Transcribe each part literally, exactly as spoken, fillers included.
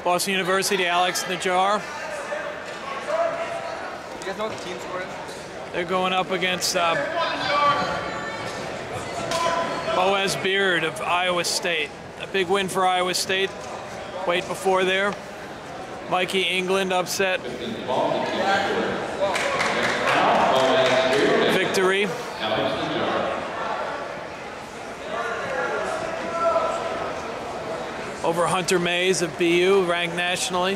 Boston University, Alex Najjar. You guys know what the team score is? They're going up against uh, Boaz Beard of Iowa State. A big win for Iowa State. Wait before there. Mikey England upset. Victory. Over Hunter Mays of B U, ranked nationally.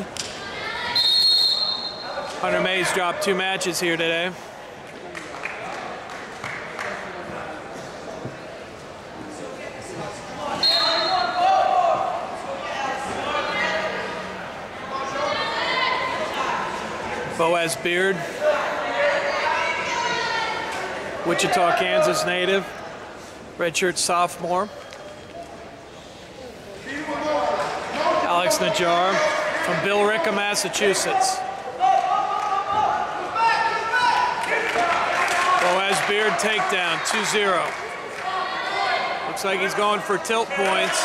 Hunter Mays dropped two matches here today. Boaz Beard, Wichita, Kansas native, redshirt sophomore. Alex Najjar from Billerica, Massachusetts. Boaz Beard takedown, two zero. Looks like he's going for tilt points.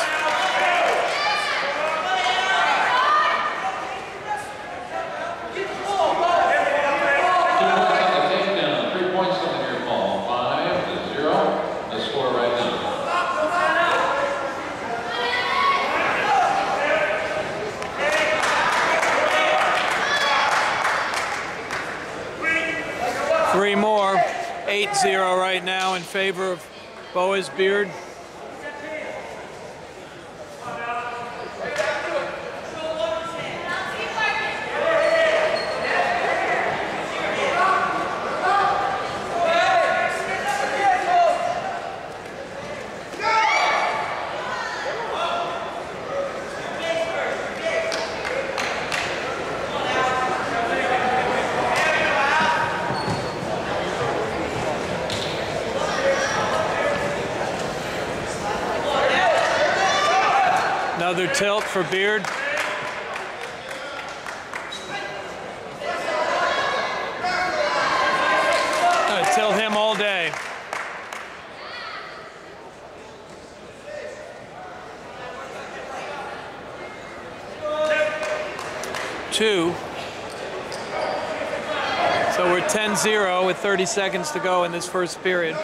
Three more, eight zero right now in favor of Boaz Beard. Another tilt for Beard. Gonna tilt him all day. Two. So we're ten zero with thirty seconds to go in this first period.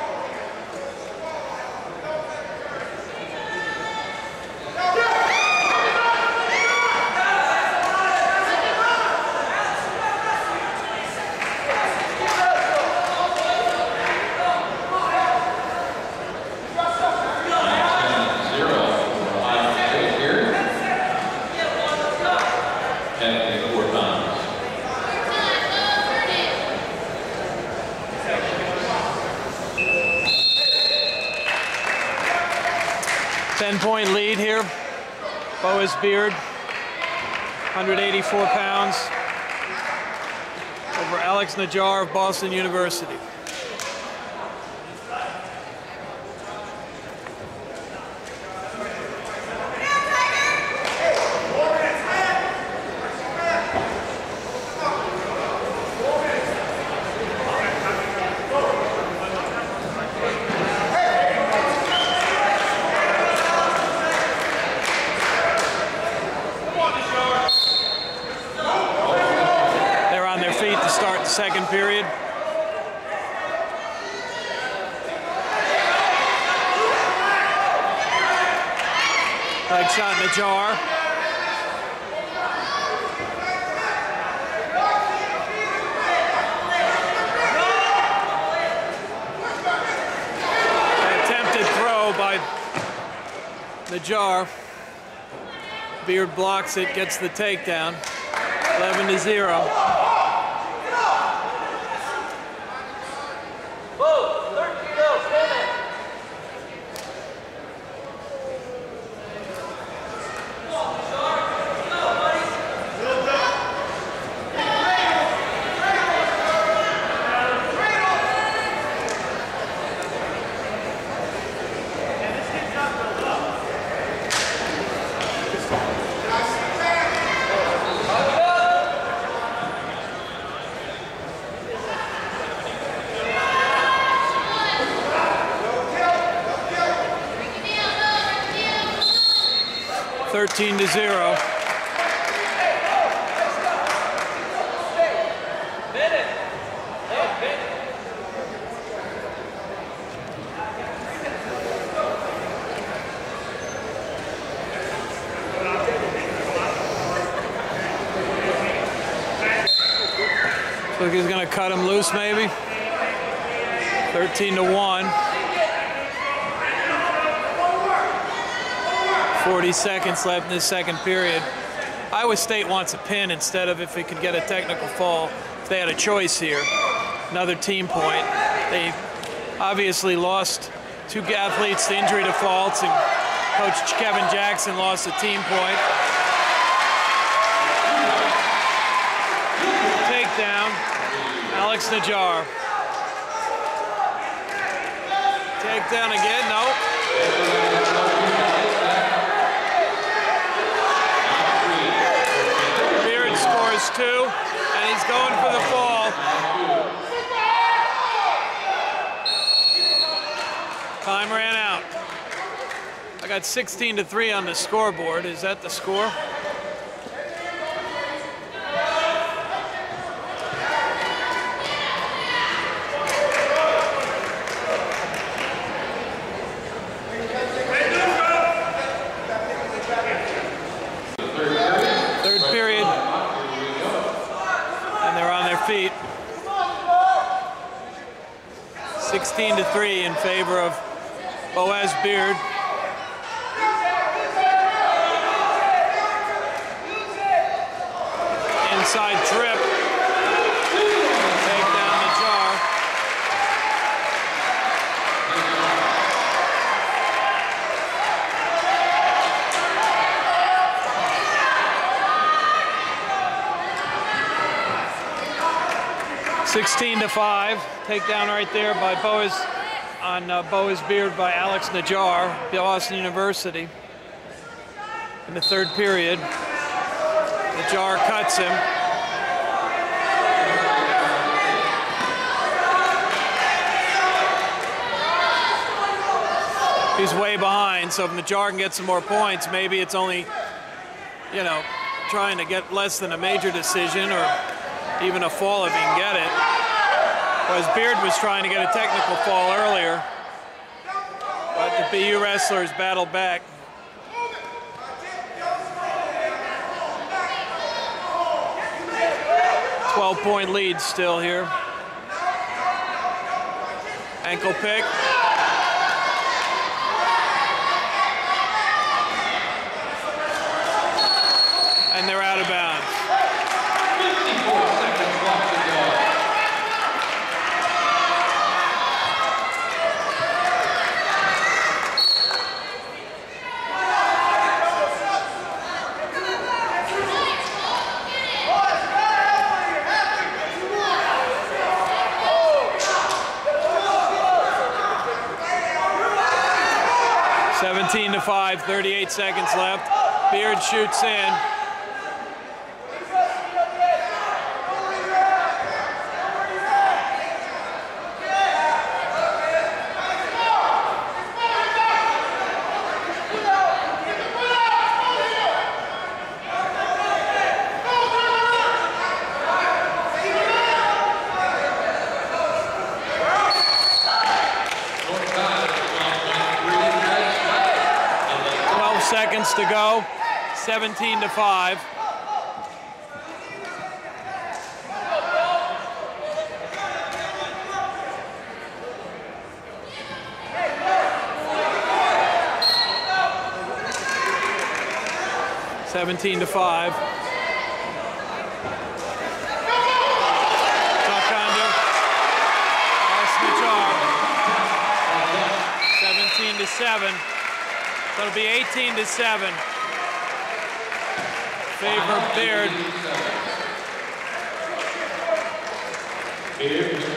ten-point lead here. Boaz Beard, one hundred eighty-four pounds, over Alex Najjar of Boston University. Start the second period. Leg shot Najjar. Attempted throw by Najjar. Beard blocks it, gets the takedown. eleven to zero. thirteen to zero. like he's going to cut him loose, maybe. thirteen to one. forty seconds left in this second period. Iowa State wants a pin instead of if it could get a technical fall. If they had a choice here, another team point. They obviously lost two athletes to injury defaults, and Coach Kevin Jackson lost a team point. Takedown, Alex Najjar. Takedown again, no. Beard scores two, and he's going for the fall. Time ran out. I got sixteen to three on the scoreboard. Is that the score? Third period. And they're on their feet. sixteen to three in favor of Boaz Beard. Inside trip. Take down Najjar. sixteen to five. Takedown right there by Boaz on uh, Boaz Beard by Alex Najjar, Boston University. In the third period, Najjar cuts him. He's way behind, so if Najjar can get some more points, maybe it's only, you know, trying to get less than a major decision or even a fall if he can get it. Whereas Beard was trying to get a technical fall earlier, but the B U wrestlers battled back. twelve point lead still here. Ankle pick. And they're out of bounds. seventeen to five, thirty-eight seconds left. Beard shoots in. Seconds to go, seventeen to five. seventeen to five. Tuck under. Najjar. seventeen to seven. So it'll be eighteen to seven. Favor Beard.